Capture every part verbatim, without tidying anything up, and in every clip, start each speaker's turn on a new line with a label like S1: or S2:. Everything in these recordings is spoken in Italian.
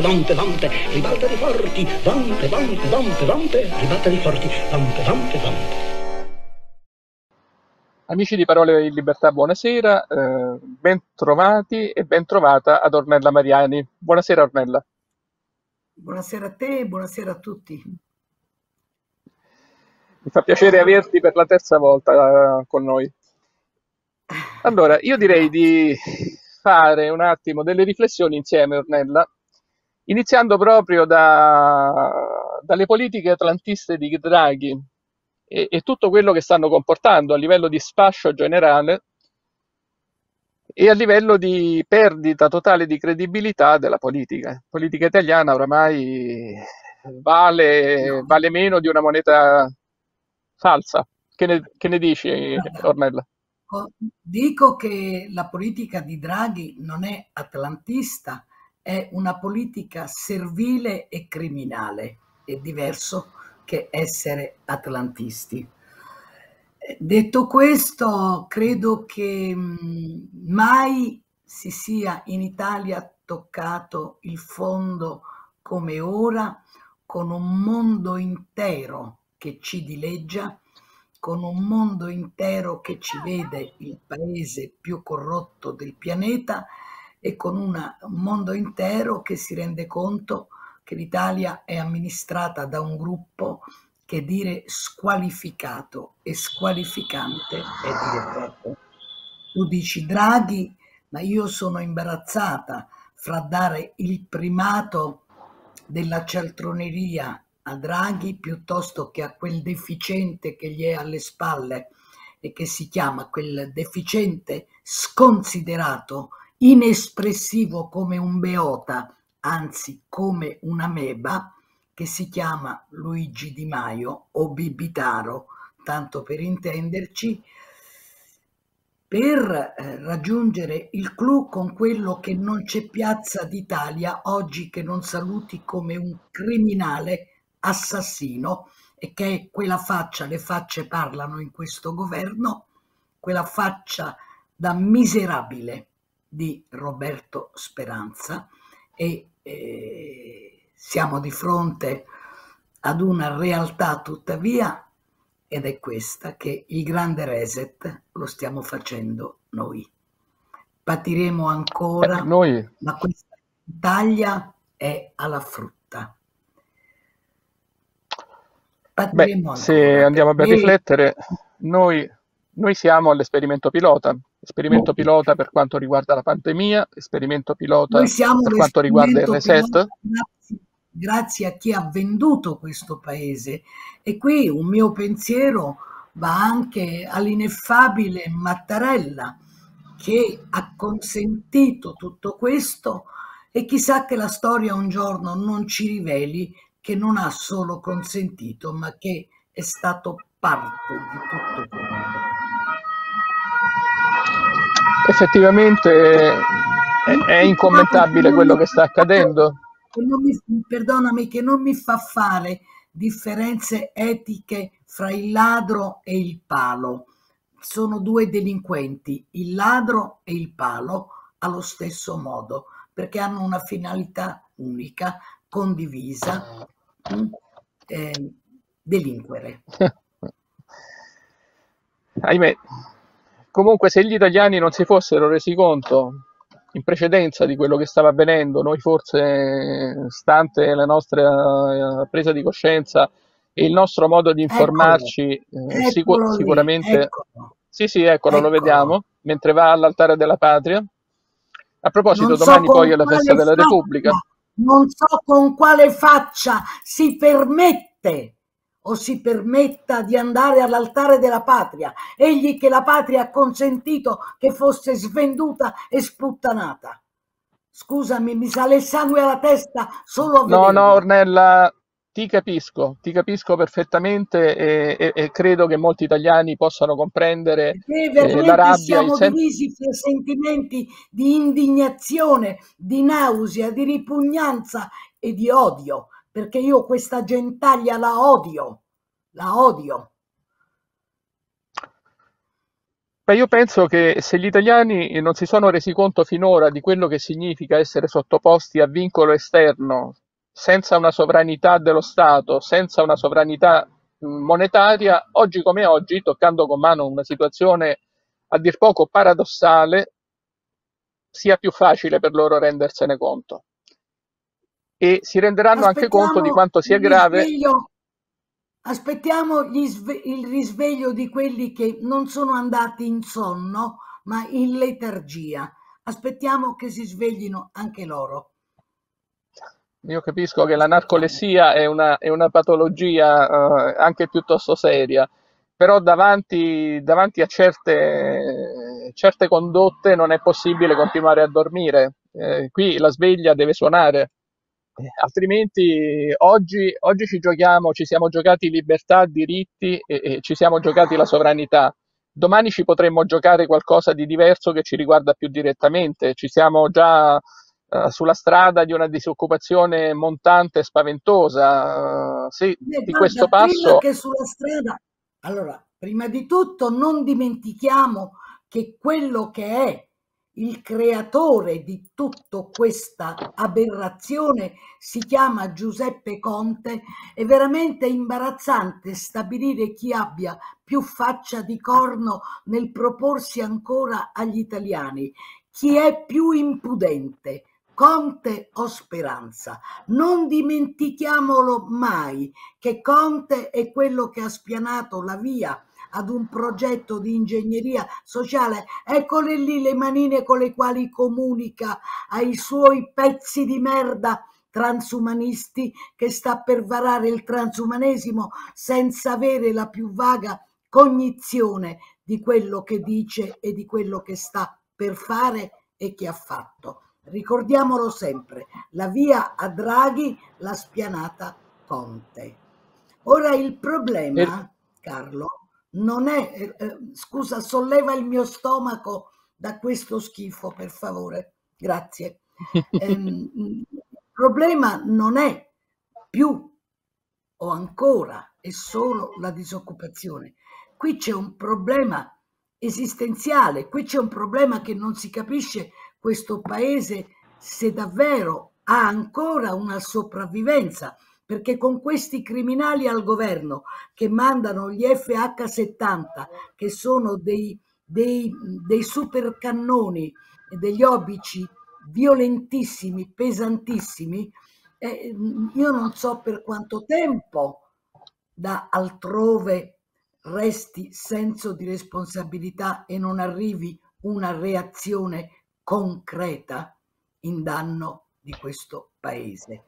S1: vampe, vampe, ribaltati forti, vampe, vampe, vampe, vampe, ribaltati forti, vampe, vampe, vampe.
S2: Amici di Parole in Libertà, buonasera, eh, ben trovati e ben trovata ad Ornella Mariani. Buonasera Ornella.
S3: Buonasera a te e buonasera a tutti.
S2: Mi fa piacere averti per la terza volta eh, con noi. Allora, io direi di fare un attimo delle riflessioni insieme, Ornella, iniziando proprio da, dalle politiche atlantiste di Draghi e, e tutto quello che stanno comportando a livello di sfascio generale e a livello di perdita totale di credibilità della politica. La politica italiana oramai vale,
S3: No.
S2: vale meno di una moneta falsa. Che ne, che ne dici, Ornella?
S3: Dico che la politica di Draghi non è atlantista, è una politica servile e criminale. È diverso che essere atlantisti. Detto questo, credo che mai si sia in Italia toccato il fondo come ora, con un mondo intero che ci dileggia, con un mondo intero che ci vede il paese più corrotto del pianeta e con una, un mondo intero che si rende conto che l'Italia è amministrata da un gruppo che dire squalificato e squalificante è dire troppo. Tu dici Draghi, ma io sono imbarazzata fra dare il primato della cialtroneria a Draghi piuttosto che a quel deficiente che gli è alle spalle e che si chiama quel deficiente sconsiderato, inespressivo come un beota, anzi come un'ameba, che si chiama Luigi Di Maio o Bibitaro, tanto per intenderci, per eh, raggiungere il clou con quello che non c'è piazza d'Italia oggi che non saluti come un criminale assassino e che è quella faccia, le facce parlano in questo governo, quella faccia da miserabile di Roberto Speranza e eh, siamo di fronte ad una realtà tuttavia ed è questa, che il grande reset lo stiamo facendo noi. Patiremo ancora,
S2: Eh, noi...
S3: ma questa battaglia è alla frutta.
S2: Patiremo Beh, se andiamo a ben riflettere, noi, noi siamo all'esperimento pilota, esperimento pilota per quanto riguarda la pandemia, esperimento pilota per quanto riguarda il reset.
S3: Grazie, grazie a chi ha venduto questo paese. E qui un mio pensiero va anche all'ineffabile Mattarella, che ha consentito tutto questo e chissà che la storia un giorno non ci riveli che non ha solo consentito, ma che è stato parte di tutto questo.
S2: Effettivamente è, è incommentabile quello che sta accadendo.
S3: Che non mi, perdonami, che non mi fa fare differenze etiche fra il ladro e il palo. Sono due delinquenti, il ladro e il palo, allo stesso modo, perché hanno una finalità unica, condivisa, eh, delinquere.
S2: Ahimè. Comunque, se gli italiani non si fossero resi conto in precedenza di quello che stava avvenendo, noi forse, stante la nostra presa di coscienza e il nostro modo di informarci,
S3: eccolo,
S2: eh, sicur
S3: eccolo
S2: sicuramente...
S3: lì, eccolo.
S2: Sì, sì, eccolo,
S3: Eccolo.
S2: lo vediamo, mentre va all'altare della patria. A proposito,
S3: Non so
S2: domani poi è la
S3: quale
S2: festa della
S3: faccia,
S2: Repubblica.
S3: non so con quale faccia si permette o si permetta di andare all'altare della patria, egli che la patria ha consentito che fosse svenduta e sputtanata. Scusami, mi sale il sangue alla testa solo a
S2: No,
S3: vederlo.
S2: no, Ornella, ti capisco, ti capisco perfettamente e, e- e credo che molti italiani possano comprendere
S3: E
S2: eh, la
S3: veramente
S2: rabbia, il
S3: siamo
S2: sen-
S3: divisi fra sentimenti di indignazione, di nausea, di ripugnanza e di odio, perché io questa gentaglia la odio, la odio.
S2: Ma io penso che se gli italiani non si sono resi conto finora di quello che significa essere sottoposti a vincolo esterno, senza una sovranità dello Stato, senza una sovranità mh, monetaria, oggi come oggi, toccando con mano una situazione a dir poco paradossale, sia più facile per loro rendersene conto. E si renderanno anche conto di
S3: Aspettiamo
S2: quanto sia
S3: il
S2: grave.
S3: risveglio, aspettiamo gli sve- il risveglio di quelli che non sono andati in sonno, ma in letargia. Aspettiamo che si sveglino anche loro.
S2: Io capisco che la
S3: Aspettiamo.
S2: narcolessia è una, è una patologia eh, anche piuttosto seria, però davanti, davanti a certe, certe condotte non è possibile continuare a dormire. Eh, qui la sveglia deve suonare. Eh, altrimenti oggi, oggi ci giochiamo, ci siamo giocati libertà, diritti e, e ci siamo giocati la sovranità. Domani ci potremmo giocare qualcosa di diverso che ci riguarda più direttamente. Ci siamo già eh, sulla strada di una disoccupazione montante e spaventosa. Eh, sì,
S3: Beh,
S2: di questo
S3: guarda, prima
S2: passo.
S3: che sulla strada, allora, prima di tutto non dimentichiamo che quello che è il creatore di tutta questa aberrazione si chiama Giuseppe Conte. È veramente imbarazzante stabilire chi abbia più faccia di corno nel proporsi ancora agli italiani, chi è più impudente, Conte o Speranza. Non dimentichiamolo mai che Conte è quello che ha spianato la via ad un progetto di ingegneria sociale. Eccole lì le manine con le quali comunica ai suoi pezzi di merda transumanisti, che sta per varare il transumanesimo senza avere la più vaga cognizione di quello che dice e di quello che sta per fare e che ha fatto. Ricordiamolo sempre, la via a Draghi l'ha spianata Conte. Ora il
S2: e-
S3: problema, Carlo, non è, eh, eh, scusa, solleva il mio stomaco da questo schifo, per favore, grazie. Ehm, il problema non è più o ancora è solo la disoccupazione. Qui c'è un problema esistenziale, qui c'è un problema che non si capisce questo paese se davvero ha ancora una sopravvivenza, perché con questi criminali al governo che mandano gli F H settanta, che sono dei, dei, dei super cannoni, degli obici violentissimi, pesantissimi, eh, io non so per quanto tempo da altrove resti senso di responsabilità e non arrivi una reazione concreta in danno di questo paese.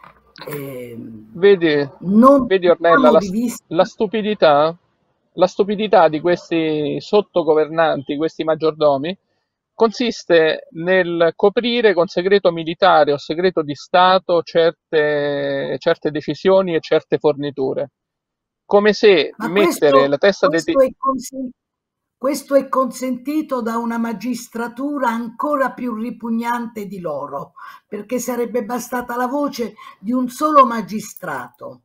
S3: Eh,
S2: Vedi,
S3: non
S2: vedi Ornella,
S3: perdiamo
S2: la,
S3: di vista.
S2: la stupidità, la stupidità di questi sottogovernanti, questi maggiordomi, consiste nel coprire con segreto militare o segreto di Stato certe, certe decisioni e certe forniture, come se
S3: Ma
S2: mettere
S3: questo,
S2: la testa dei...
S3: questo, è consen- questo è consentito da una magistratura ancora più ripugnante di loro, perché sarebbe bastata la voce di un solo magistrato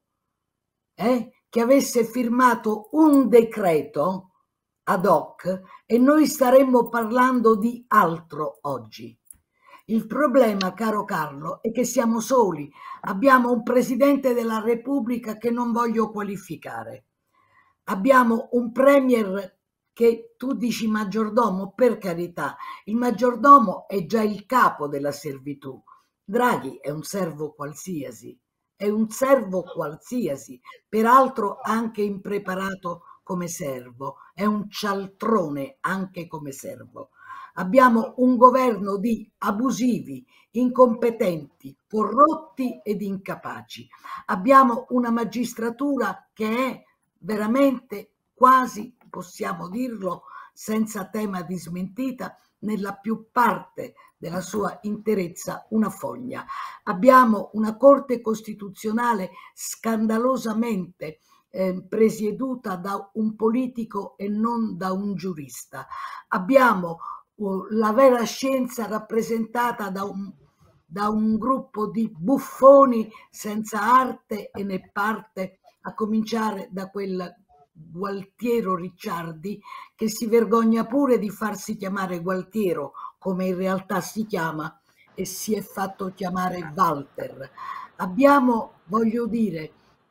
S3: eh, che avesse firmato un decreto ad hoc e noi staremmo parlando di altro oggi. Il problema, caro Carlo, è che siamo soli. Abbiamo un Presidente della Repubblica che non voglio qualificare. Abbiamo un Premier che tu dici maggiordomo, per carità. Il maggiordomo è già il capo della servitù. Draghi è un servo qualsiasi, è un servo qualsiasi, peraltro anche impreparato come servo, è un cialtrone anche come servo. Abbiamo un governo di abusivi, incompetenti, corrotti ed incapaci. Abbiamo una magistratura che è veramente quasi, possiamo dirlo, senza tema di smentita, nella più parte della sua interezza una fogna. Abbiamo una Corte Costituzionale scandalosamente eh, presieduta da un politico e non da un giurista. Abbiamo uh, la vera scienza rappresentata da un, da un gruppo di buffoni senza arte e né parte, a cominciare da quel Gualtiero Ricciardi, che si vergogna pure di farsi chiamare Gualtiero, come in realtà si chiama, e si è fatto chiamare Walter. Abbiamo, voglio dire,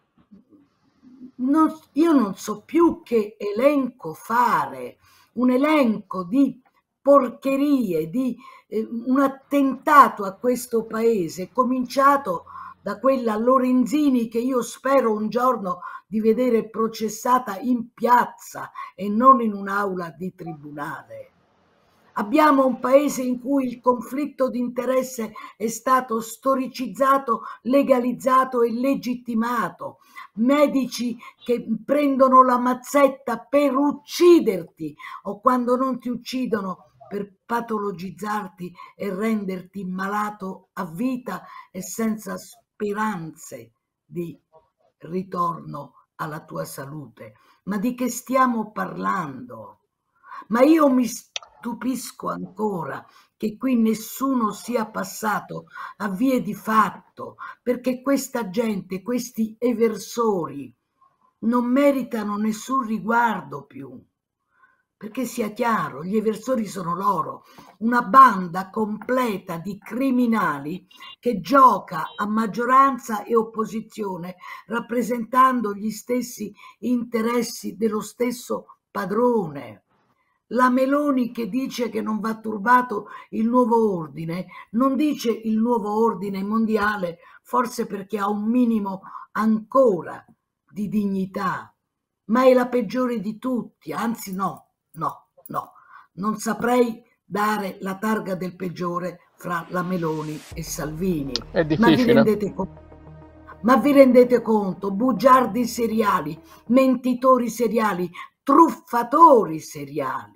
S3: non, io non so più che elenco fare, un elenco di porcherie, di eh, un attentato a questo paese, cominciato da quella Lorenzini che io spero un giorno di vedere processata in piazza e non in un'aula di tribunale. Abbiamo un paese in cui il conflitto di interesse è stato storicizzato, legalizzato e legittimato. Medici che prendono la mazzetta per ucciderti o quando non ti uccidono per patologizzarti e renderti malato a vita e senza speranze di ritorno alla tua salute. Ma di che stiamo parlando? Ma io mi stupisco ancora che qui nessuno sia passato a vie di fatto, perché questa gente, questi eversori, non meritano nessun riguardo più. Perché sia chiaro, gli eversori sono loro, una banda completa di criminali che gioca a maggioranza e opposizione, rappresentando gli stessi interessi dello stesso padrone. La Meloni che dice che non va turbato il nuovo ordine, non dice il nuovo ordine mondiale, forse perché ha un minimo ancora di dignità, ma è la peggiore di tutti, anzi no, no, no, non saprei dare la targa del peggiore fra la Meloni e Salvini.
S2: È
S3: Ma vi
S2: difficile.
S3: rendete conto? Ma vi rendete conto? Bugiardi seriali, mentitori seriali, truffatori seriali.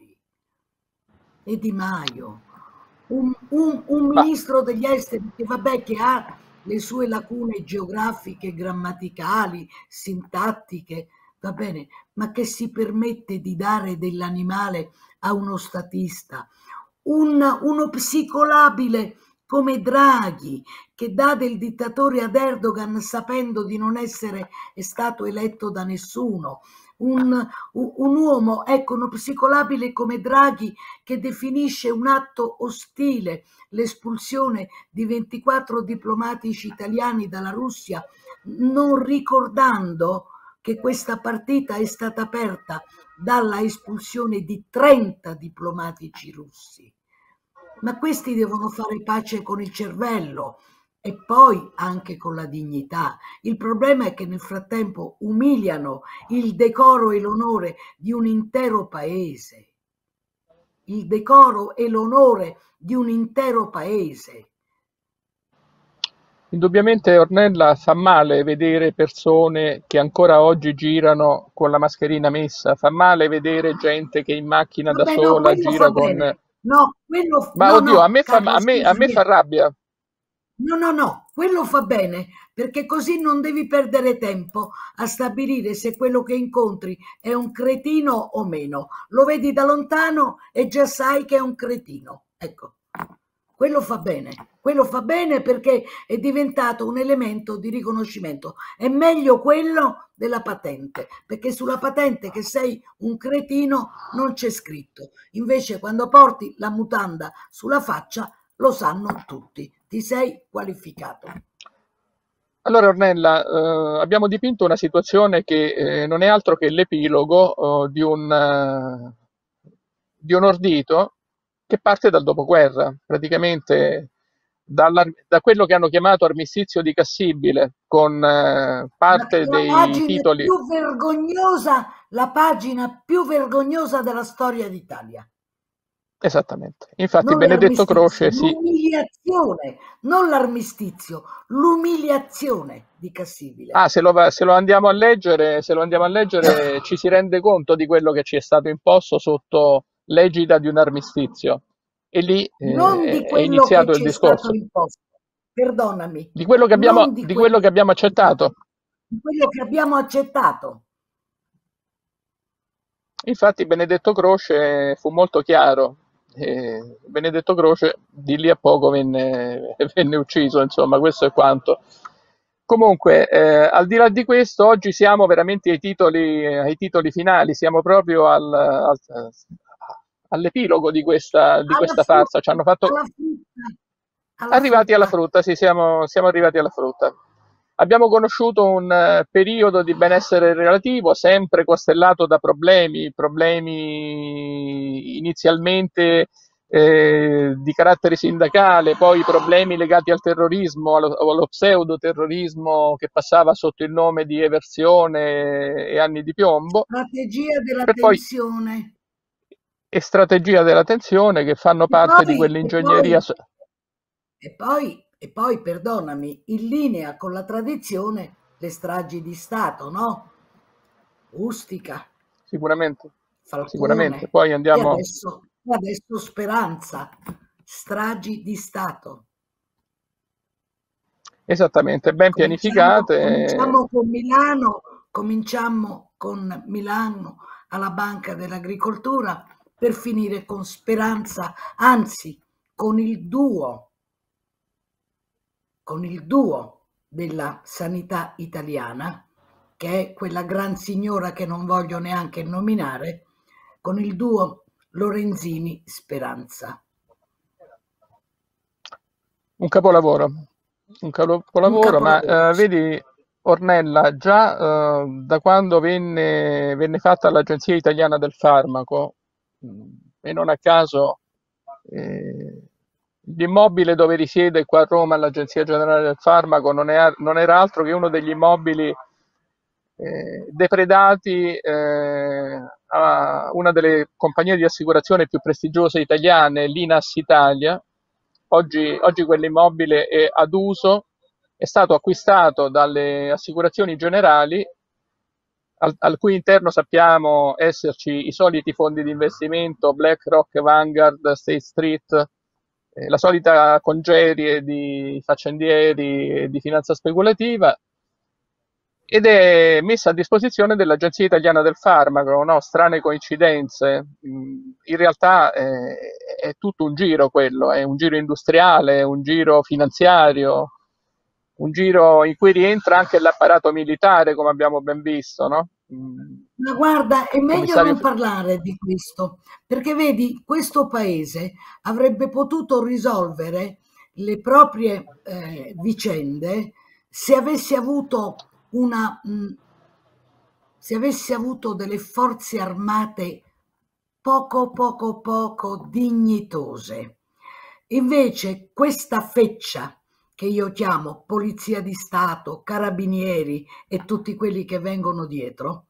S3: E Di Maio, un, un, un
S2: Ma
S3: ministro degli esteri che vabbè che ha le sue lacune geografiche, grammaticali, sintattiche, va bene, ma che si permette di dare dell'animale a uno statista, un, uno psicolabile come Draghi, che dà del dittatore ad Erdogan sapendo di non essere stato eletto da nessuno, un, un uomo, ecco, uno psicolabile come Draghi che definisce un atto ostile l'espulsione di ventiquattro diplomatici italiani dalla Russia, non ricordando che questa partita è stata aperta dalla espulsione di trenta diplomatici russi. Ma questi devono fare pace con il cervello e poi anche con la dignità. Il problema è che nel frattempo umiliano il decoro e l'onore di un intero paese. Il decoro e l'onore di un intero paese.
S2: indubbiamente, Ornella, fa male vedere persone che ancora oggi girano con la mascherina messa, fa male vedere gente che in macchina da
S3: Vabbè, no,
S2: sola
S3: quello fa
S2: gira con...
S3: bene. No, quello,
S2: Ma
S3: no,
S2: oddio, a
S3: no,
S2: me fa,
S3: Carlo,
S2: a me, a me
S3: scusami.
S2: fa rabbia.
S3: No, no, no, quello fa bene, perché così non devi perdere tempo a stabilire se quello che incontri è un cretino o meno. Lo vedi da lontano e già sai che è un cretino. Ecco, quello fa bene. Quello fa bene perché è diventato un elemento di riconoscimento. È meglio quello della patente, perché sulla patente che sei un cretino non c'è scritto. Invece quando porti la mutanda sulla faccia lo sanno tutti, ti sei qualificato.
S2: Allora, Ornella, eh, abbiamo dipinto una situazione che eh, non è altro che l'epilogo eh, di un, eh, di un ordito che parte dal dopoguerra, praticamente dalla- da quello che hanno chiamato armistizio di Cassibile, con eh,
S3: La,
S2: parte
S3: la
S2: dei
S3: pagina
S2: titoli.
S3: più vergognosa, la pagina più vergognosa della storia d'Italia.
S2: Esattamente. Infatti
S3: Non
S2: Benedetto
S3: l'armistizio,
S2: Croce si...
S3: l'umiliazione, non l'armistizio, l'umiliazione di Cassibile.
S2: Ah, se lo, va- se lo andiamo a leggere, se lo andiamo a leggere ci si rende conto di quello che ci è stato imposto sotto l'egida di un armistizio. E lì
S3: Non di
S2: eh, è
S3: quello che
S2: iniziato il
S3: ci è stato
S2: discorso,
S3: imposto, perdonami,
S2: di quello che abbiamo,
S3: non di
S2: di quello
S3: quello
S2: che
S3: che
S2: abbiamo
S3: ci è stato,
S2: accettato.
S3: di quello che abbiamo accettato.
S2: Infatti Benedetto Croce fu molto chiaro. Eh, Benedetto Croce di lì a poco venne, venne ucciso, insomma, questo è quanto. Comunque, eh, al di là di questo, oggi siamo veramente ai titoli, ai titoli finali, siamo proprio al, al- all'epilogo di questa, di
S3: Alla
S2: questa farsa. Ci
S3: frutta,
S2: hanno fatto
S3: alla frutta, alla
S2: arrivati alla
S3: frutta.
S2: frutta, sì, siamo, siamo arrivati alla frutta. Abbiamo conosciuto un eh, periodo di benessere relativo, sempre costellato da problemi, problemi inizialmente eh, di carattere sindacale, poi problemi legati al terrorismo, allo, allo pseudoterrorismo che passava sotto il nome di eversione e anni di piombo,
S3: Strategia della
S2: per poi
S3: tensione.
S2: e strategia della tensione che fanno
S3: E
S2: parte di
S3: poi, e poi,
S2: quell'ingegneria. so-
S3: e poi, e poi, perdonami, in linea con la tradizione, le stragi di Stato, no? Ustica,
S2: Sicuramente, sicuramente.
S3: Falcone
S2: Poi
S3: e
S2: andiamo.
S3: adesso, e adesso Speranza, stragi di Stato.
S2: Esattamente, ben
S3: Cominciamo,
S2: pianificate.
S3: cominciamo con Milano, cominciamo con Milano alla Banca dell'Agricoltura per finire con Speranza, anzi con il duo, con il duo della sanità italiana, che è quella gran signora che non voglio neanche nominare, con il duo Lorenzini Speranza.
S2: Un capolavoro, un
S3: Un
S2: capolavoro, ma
S3: capolavoro.
S2: eh, vedi, Ornella, già eh, da quando venne, venne fatta l'Agenzia Italiana del Farmaco, mh, e non a caso eh, l'immobile dove risiede qua a Roma l'Agenzia Generale del Farmaco non, è- non era altro che uno degli immobili eh, depredati eh, a una delle compagnie di assicurazione più prestigiose italiane, l'I N A S Italia. Oggi, oggi quell'immobile è ad uso, è stato acquistato dalle assicurazioni generali, al, al cui interno sappiamo esserci i soliti fondi di investimento, BlackRock, Vanguard, State Street, eh, la solita congerie di faccendieri e di finanza speculativa, ed è messa a disposizione dell'Agenzia Italiana del Farmaco, no? Strane coincidenze. Mm, In realtà eh, è tutto un giro quello, è un giro industriale, un giro finanziario, un giro in cui rientra anche l'apparato militare, come abbiamo ben visto, no? Mm,
S3: Ma guarda, è meglio
S2: Commissario.
S3: non parlare di questo, perché vedi, questo paese avrebbe potuto risolvere le proprie eh, vicende se avesse avuto una, mh, se avesse avuto delle forze armate poco, poco, poco dignitose. Invece questa feccia che io chiamo Polizia di Stato, Carabinieri e tutti quelli che vengono dietro,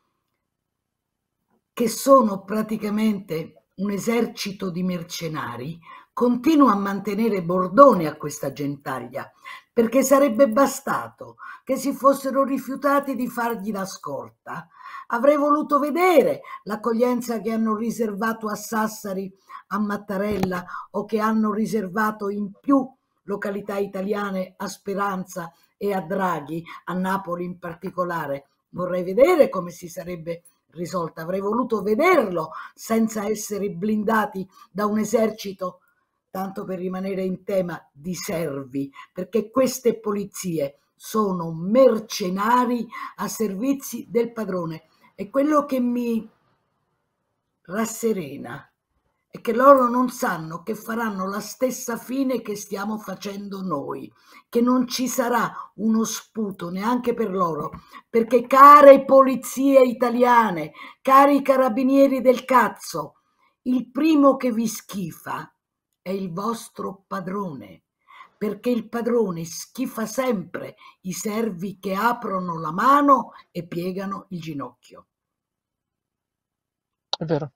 S3: che sono praticamente un esercito di mercenari, continua a mantenere bordone a questa gentaglia, perché sarebbe bastato che si fossero rifiutati di fargli la scorta. Avrei voluto vedere l'accoglienza che hanno riservato a Sassari, a Mattarella, o che hanno riservato in più località italiane a Speranza e a Draghi, a Napoli in particolare. Vorrei vedere come si sarebbe risolta. Avrei voluto vederlo senza essere blindati da un esercito, tanto per rimanere in tema, di servi, perché queste polizie sono mercenari a servizi del padrone. E quello che mi rasserena è che loro non sanno che faranno la stessa fine che stiamo facendo noi, che non ci sarà uno sputo neanche per loro, perché care polizie italiane, cari carabinieri del cazzo, il primo che vi schifa è il vostro padrone, perché il padrone schifa sempre i servi che aprono la mano e piegano il ginocchio.
S2: È vero.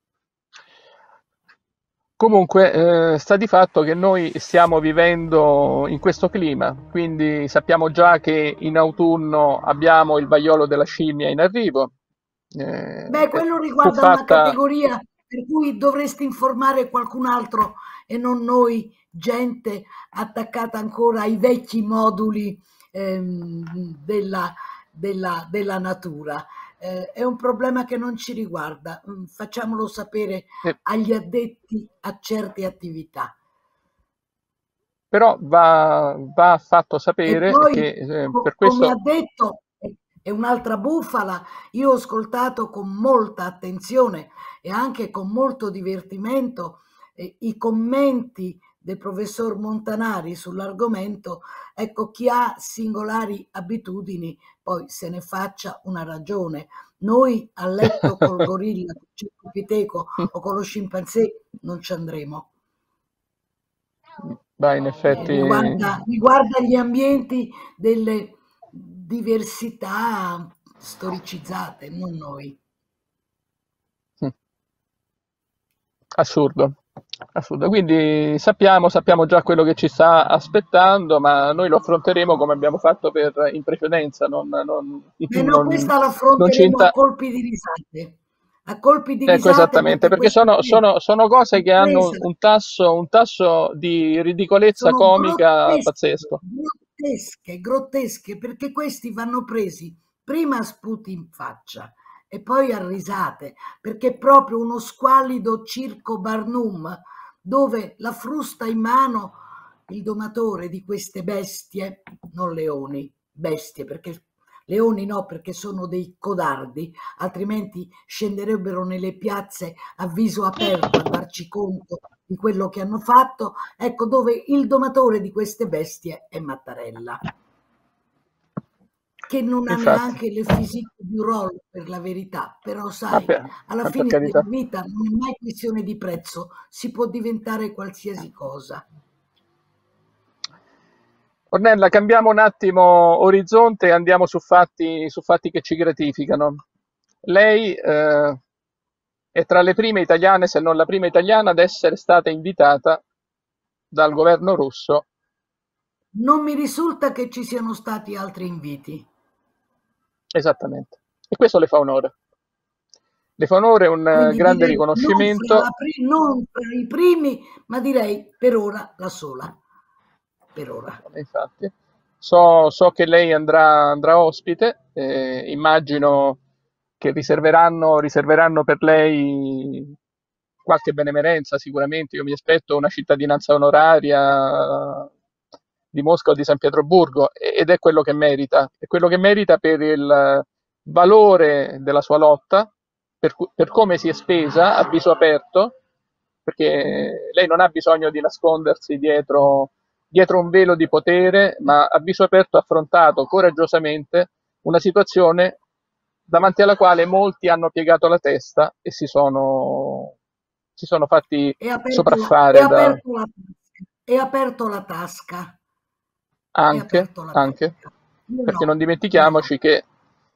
S2: Comunque, eh, sta di fatto che noi stiamo vivendo in questo clima, quindi sappiamo già che in autunno abbiamo il vaiolo della scimmia in arrivo.
S3: Beh,
S2: Eh, eh,
S3: quello
S2: fu
S3: riguarda una
S2: fatta.
S3: categoria per cui dovresti informare qualcun altro e non noi, gente attaccata ancora ai vecchi moduli ehm, della, della, della natura. Eh, è un problema che non ci riguarda, mm, facciamolo sapere
S2: eh,
S3: agli addetti a certe attività.
S2: però va, va fatto
S3: E
S2: sapere
S3: poi,
S2: che eh,
S3: co-
S2: per
S3: come ha
S2: questo
S3: detto, è è un'altra bufala. Io ho ascoltato con molta attenzione e anche con molto divertimento eh, i commenti del professor Montanari sull'argomento. Ecco, chi ha singolari abitudini poi se ne faccia una ragione. Noi a letto col gorilla, col circopiteco o con lo scimpanzé non ci andremo.
S2: va in
S3: Eh,
S2: effetti.
S3: riguarda, riguarda gli ambienti delle diversità storicizzate, non noi.
S2: mm, Assurdo, assurdo. Quindi sappiamo, sappiamo già quello che ci sta aspettando, ma noi lo affronteremo come abbiamo fatto per, in precedenza, non, non,
S3: Eh no,
S2: non,
S3: questa la
S2: non ci
S3: affronteremo a
S2: inta-
S3: colpi di risate, a colpi di
S2: Ecco,
S3: risate
S2: esattamente,
S3: perché
S2: perché
S3: questa
S2: sono, sono- sono cose
S3: è
S2: che hanno
S3: presa,
S2: un tasso, un tasso di ridicolezza
S3: sono
S2: comica
S3: grottesche,
S2: pazzesco.
S3: grottesche, grottesche, perché questi vanno presi prima a sputi in faccia e poi a risate, perché è proprio uno squallido circo Barnum dove la frusta in mano il domatore di queste bestie, non leoni, bestie, perché leoni no, perché sono dei codardi, altrimenti scenderebbero nelle piazze a viso aperto a darci conto di quello che hanno fatto. Ecco, dove il domatore di queste bestie è Mattarella, che non ha
S2: Infatti,
S3: neanche le fisiche di un rollo per la verità, però
S2: ma
S3: sai,
S2: per,
S3: alla
S2: ma per
S3: fine della
S2: carità.
S3: vita non è mai questione di prezzo, si può diventare qualsiasi cosa.
S2: Ornella, cambiamo un attimo orizzonte e andiamo su fatti, su fatti che ci gratificano. Lei eh, è tra le prime italiane, se non la prima italiana, ad essere stata invitata dal governo russo.
S3: Non mi risulta che ci siano stati altri inviti,
S2: Esattamente. E questo le fa onore. Le fa onore un eh,
S3: quindi
S2: grande
S3: direi non fra, la
S2: riconoscimento.
S3: pri- non fra i primi, ma direi per ora la sola, per ora.
S2: Infatti, so, so che lei andrà, andrà ospite, eh, immagino che riserveranno, riserveranno per lei qualche benemerenza, sicuramente. Io mi aspetto una cittadinanza onoraria di Mosca o di San Pietroburgo, ed è quello che merita, è quello che merita per il valore della sua lotta, per, cu- per come si è spesa a viso aperto, perché lei non ha bisogno di nascondersi dietro, dietro un velo di potere, ma a viso aperto ha affrontato coraggiosamente una situazione davanti alla quale molti hanno piegato la testa e si sono, si sono fatti
S3: E aperto la, e
S2: sopraffare da,
S3: aperto la, e aperto la tasca, e
S2: anche,
S3: aperto la
S2: anche,
S3: tasca. Io
S2: perché non
S3: no, io no.
S2: dimentichiamoci che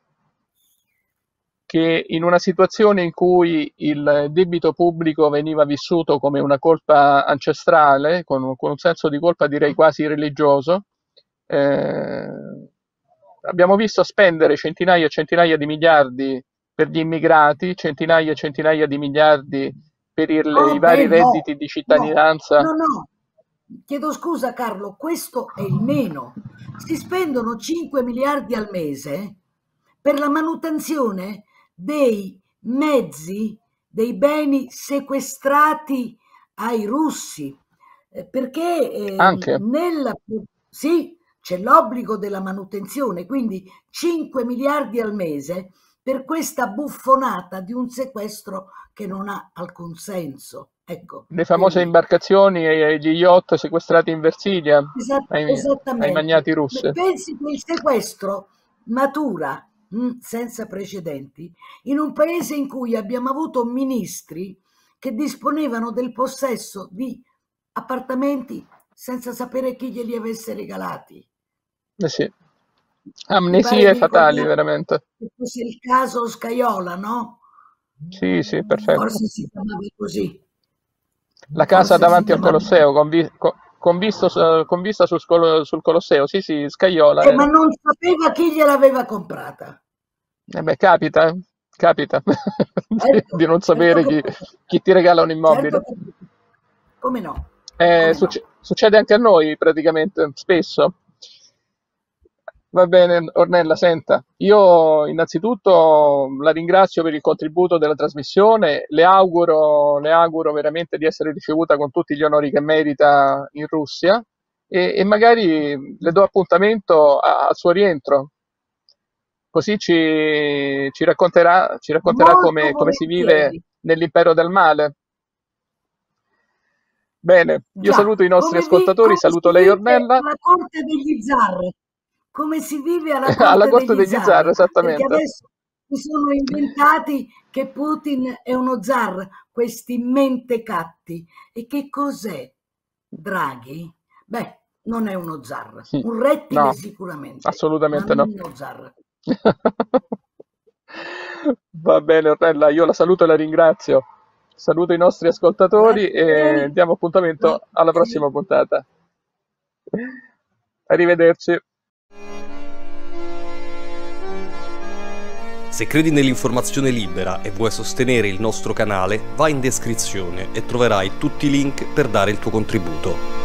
S2: che in una situazione in cui il debito pubblico veniva vissuto come una colpa ancestrale, con, con un senso di colpa direi quasi religioso, eh, abbiamo visto spendere centinaia e centinaia di miliardi per gli immigrati, centinaia e centinaia di miliardi per il- i
S3: Oh, beh,
S2: vari
S3: no,
S2: redditi di
S3: no,
S2: cittadinanza.
S3: no, no. Chiedo scusa, Carlo, questo è il meno. Si spendono cinque miliardi al mese per la manutenzione dei mezzi, dei beni sequestrati ai russi, eh, perché eh,
S2: Anche,
S3: nella, sì, c'è l'obbligo della manutenzione, quindi cinque miliardi al mese per questa buffonata di un sequestro che non ha alcun senso. Ecco,
S2: le famose
S3: quindi
S2: imbarcazioni e gli yacht sequestrati in Versilia
S3: esa-
S2: ai, ai
S3: esattamente.
S2: magnati russi.
S3: Pensi che il sequestro matura mh, senza precedenti in un paese in cui abbiamo avuto ministri che disponevano del possesso di appartamenti senza sapere chi glieli avesse regalati.
S2: Eh sì.
S3: Mi pare
S2: Amnesie
S3: di
S2: fatali,
S3: ricordare
S2: veramente.
S3: che fosse il caso Scaiola, no?
S2: Sì, sì, perfetto.
S3: Forse si chiamava così.
S2: La casa
S3: Forse si
S2: davanti al
S3: chiamava così.
S2: Colosseo, con, vi- co- con visto su- con vista sul, Colo- sul Colosseo. Sì, sì, Scaiola
S3: Eh, ma
S2: era.
S3: non sapeva chi gliel'aveva comprata.
S2: Eh beh, capita, eh, capita di,
S3: Certo,
S2: di non
S3: certo
S2: sapere
S3: che
S2: chi,
S3: poteva.
S2: chi ti regala un
S3: Certo
S2: immobile.
S3: che poteva. Come no?
S2: Eh,
S3: Come
S2: succe-
S3: no?
S2: succede anche a noi praticamente, spesso. Va bene, Ornella, senta, io innanzitutto la ringrazio per il contributo della trasmissione, le auguro, le auguro veramente di essere ricevuta con tutti gli onori che merita in Russia e, e magari le do appuntamento a- al suo rientro, così ci, ci racconterà, ci racconterà
S3: Molto
S2: come, come si vive
S3: volentieri.
S2: nell'impero del male. Bene, io
S3: Già,
S2: saluto i nostri
S3: come, vi-
S2: ascoltatori,
S3: come si
S2: saluto lei
S3: vive
S2: Ornella,
S3: alla corte degli zar, come si vive alla
S2: alla
S3: corte
S2: corte
S3: degli
S2: degli zar,
S3: zar, perché
S2: esattamente.
S3: adesso si sono inventati che Putin è uno zar, questi mentecatti. E che cos'è Draghi? Beh, non è uno zar, un rettile
S2: No,
S3: sicuramente, ma
S2: assolutamente
S3: non
S2: no.
S3: uno zar.
S2: Va bene, Ornella, io la saluto e la ringrazio. Saluto i nostri ascoltatori
S3: Grazie a
S2: e
S3: lei.
S2: diamo appuntamento alla
S3: Grazie.
S2: prossima puntata. Arrivederci.
S4: Se credi nell'informazione libera e vuoi sostenere il nostro canale, vai in descrizione e troverai tutti i link per dare il tuo contributo.